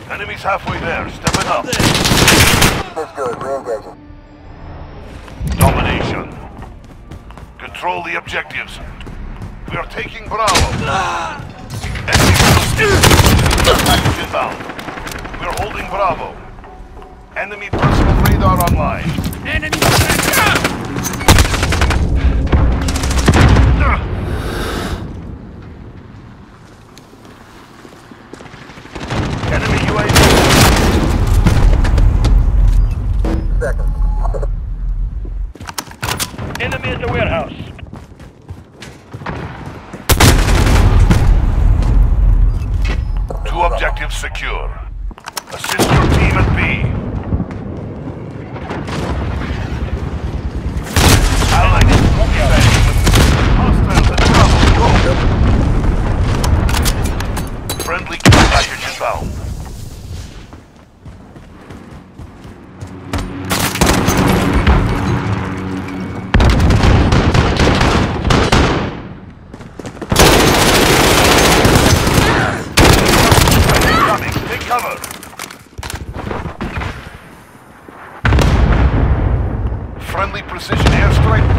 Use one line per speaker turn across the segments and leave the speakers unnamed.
Enemies halfway there. Stepping up.
That's good. Re-engaging.
Domination. Control the objectives. We are taking Bravo. Enemy package inbound. We are holding Bravo. Enemy personal radar online.
Enemy
Enemy UAV.
Second.
Enemy at the warehouse.
Two objectives secure. Assist your team at B. Allied hostiles at Bravo. Go. Friendly care package inbound. Cover. Friendly precision airstrike.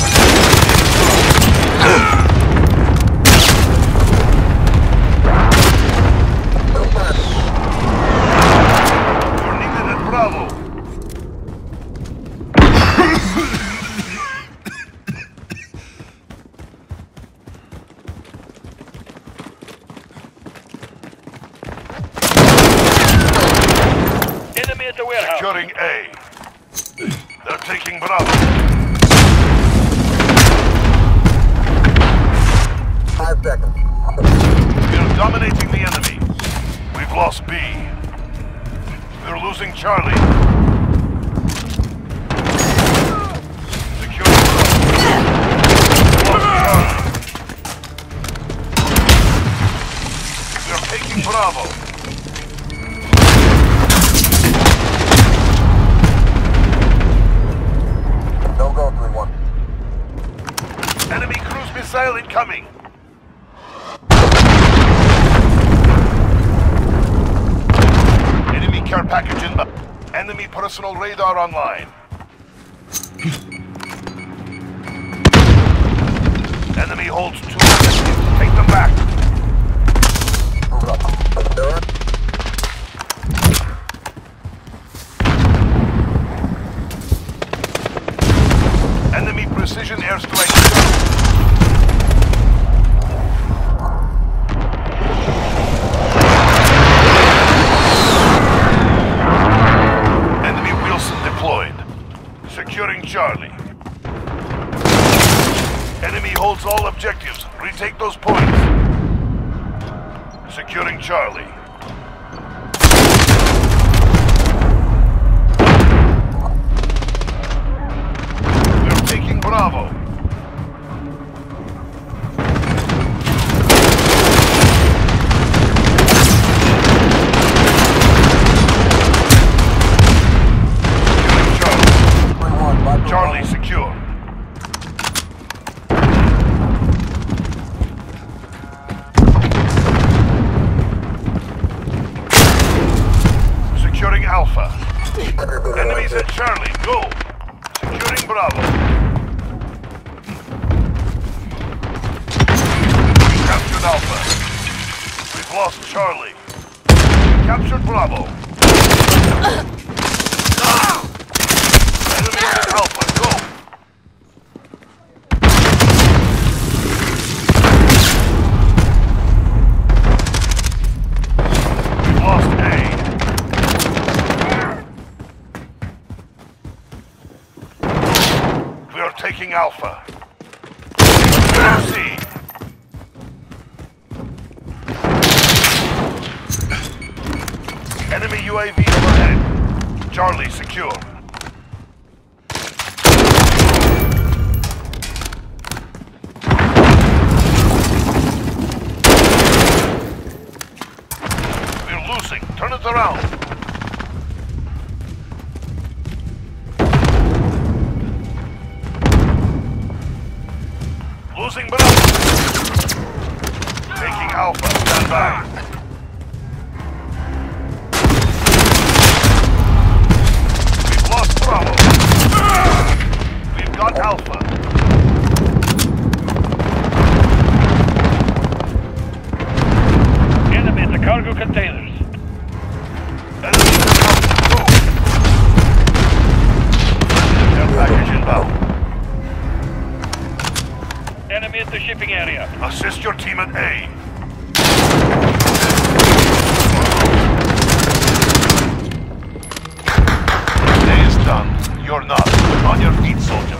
You're needed at Bravo.
Enemy at the warehouse.
Securing A. They're taking Bravo.
5 seconds.
We are dominating the enemy. We've lost B. We're losing Charlie. Securing Bravo. Lost Charlie. We are taking Bravo.
Go 3-1.
Enemy cruise missile incoming. Enemy care package inbound. Enemy personal radar online. Enemy holds 2 objectives. Take them back.
Move up. There.
Enemy precision airstrike. Enemy Wilson deployed. Securing Charlie. Enemy holds all objectives. Retake those points. Securing Charlie. We're taking Bravo. Charlie secure. Securing Alpha. Enemies at Charlie. Go. Securing Bravo. We captured Alpha. We've lost Charlie. Captured Bravo. Enemies at Alpha. Go. We've lost A. We are taking Alpha. C. Enemy UAV overhead. Charlie secure. We're losing. Turn it around. Losing Bravo. Taking Alpha. Stand by. got Alpha.
Enemy at the cargo containers.
Enemy go. Care package inbound.
Enemy at the shipping area.
Assist your team at A. A is done. You're not. On your feet, soldier.